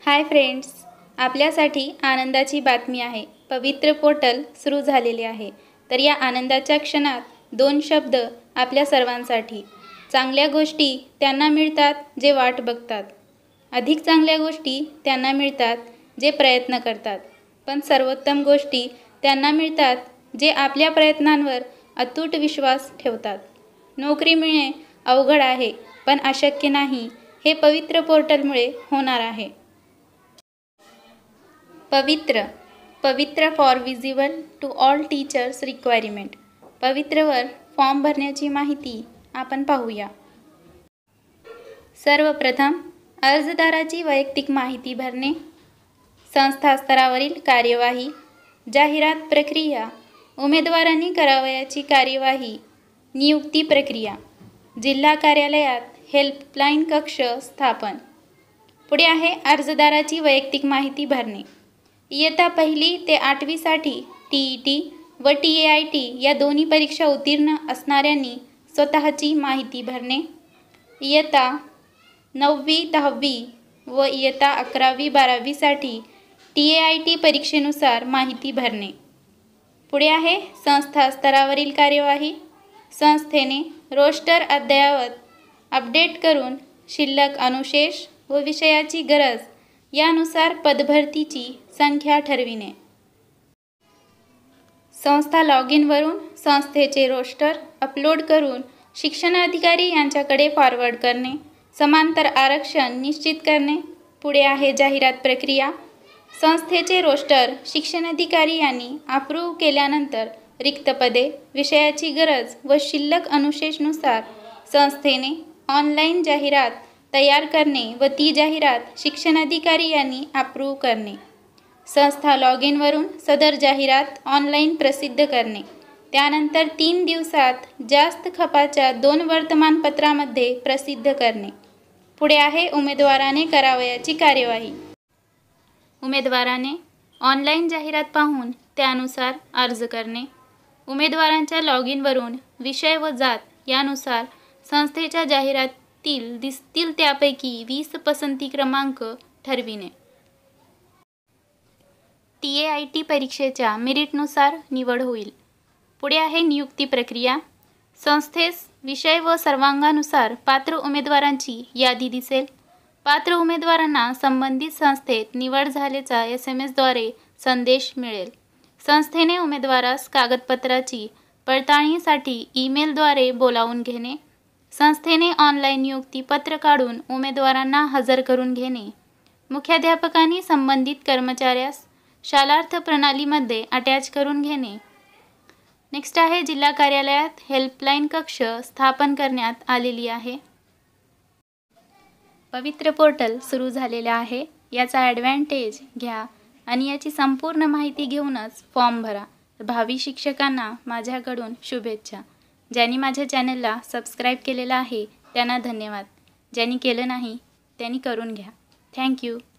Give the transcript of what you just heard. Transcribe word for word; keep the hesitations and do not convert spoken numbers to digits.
Hi friends, आपल्यासाठी आनंदाची बातमी आहे। पवित्र पोर्टल सुरू झालेले आहे। तर या आनंदाच्या क्षणात दोन शब्द आपल्या सर्वांसाठी। चांगल्या गोष्टी त्यांना मिळतात जे वाट बघतात, अधिक चांगल्या गोष्टी त्यांना मिळतात जे प्रयत्न करतात, पण सर्वोत्तम गोष्टी त्यांना मिळतात जे आपल्या प्रयत्नांवर अतूट विश्वास ठेवतात। नोकरी मिळणे अवघड आहे, पण अशक्य नाही हे पवित्र पोर्टलमुळे होणार आहे। Pavitra Pavitra for visible to all teachers requirement. पवित्रवर फॉर्म भरण्याची माहिती आपण पाहूया। सर्वप्रथम अर्जदाराची वैयक्तिक माहिती भरणे, संस्था स्तरावरील कार्यवाही, जाहिरात प्रक्रिया, उमेदवारांनी करावयाची कार्यवाही, नियुक्ती प्रक्रिया, जिल्हा कार्यालयात हेल्पलाईन कक्ष स्थापन। पुढे आहे अर्जदाराची वैयक्तिक माहिती भरणे। इयत्ता पहिली ते आठवीसाठी टी ई टी व टी ए आय टी या दोन्ही परीक्षा उत्तीर्ण असणाऱ्यांनी स्वतःची माहिती भरणे। इयत्ता नववी दहावी व इयत्ता अकरावी बारावीसाठी टी ए आय टी परीक्षेनुसार माहिती भरणे। पुढे आहे संस्था स्तरावरील कार्यवाही। संस्थेने रोस्टर अद्ययावत अपडेट करून शिल्लक अनुशेष व विषयाची गरज यानुसार पदभरतीची संख्या ठरविणे। संस्था लॉग इन वरून संस्थेचे रोस्टर अपलोड करून शिक्षणाधिकारी यांच्याकडे फॉरवर्ड करणे। समांतर आरक्षण निश्चित करणे। पुढे आहे जाहिरात प्रक्रिया। संस्थेचे रोस्टर शिक्षणाधिकारी यांनी अप्रूव्ह केल्यानंतर रिक्त पदे, विषयाची गरज व शिल्लक अनुशेषनुसार संस्थेने ऑनलाईन जाहिरात तयार करणे व ती जाहिरात शिक्षणाधिकारी यांनी अप्रूव्ह करणे। संस्था लॉग इन वरून सदर जाहिरात ऑनलाईन प्रसिद्ध करणे। त्यानंतर तीन दिवसात जास्त खपाच्या दोन वर्तमानपत्रामध्ये प्रसिद्ध करणे। पुढे आहे उमेदवाराने करावयाची कार्यवाही। उमेदवाराने ऑनलाईन जाहिरात पाहून त्यानुसार अर्ज करणे। उमेदवारांच्या लॉग इन वरून विषय व जात यानुसार संस्थेच्या जाहिरातील दिसतील त्यापैकी वीस पसंती क्रमांक ठरविणे। टी ए आय टी परीक्षेच्या मेरिटनुसार निवड होईल। पुढे आहे नियुक्ती प्रक्रिया। संस्थेस विषय व सर्वांगानुसार पात्र उमेदवारांची यादी दिसेल। पात्र उमेदवारांना संबंधित संस्थेत निवड झाल्याचा एस एम एसद्वारे संदेश मिळेल। संस्थेने उमेदवारास कागदपत्राची पडताळणीसाठी ईमेलद्वारे बोलावून घेणे। संस्थेने ऑनलाईन नियुक्ती पत्र काढून उमेदवारांना हजर करून घेणे। मुख्याध्यापकांनी संबंधित कर्मचाऱ्यास शालार्थ प्रणालीमध्ये अटॅच करून घेणे। नेक्स्ट आहे जिल्हा कार्यालयात हेल्पलाईन कक्ष स्थापन करण्यात आलेली आहे। पवित्र पोर्टल सुरू झालेले आहे, याचा ॲडव्हान्टेज घ्या आणि याची संपूर्ण माहिती घेऊनच फॉर्म भरा। भावी शिक्षकांना माझ्याकडून शुभेच्छा। ज्यांनी माझ्या चॅनलला सबस्क्राईब केलेलं आहे त्यांना धन्यवाद, ज्यांनी केलं नाही त्यांनी करून घ्या। थँक्यू।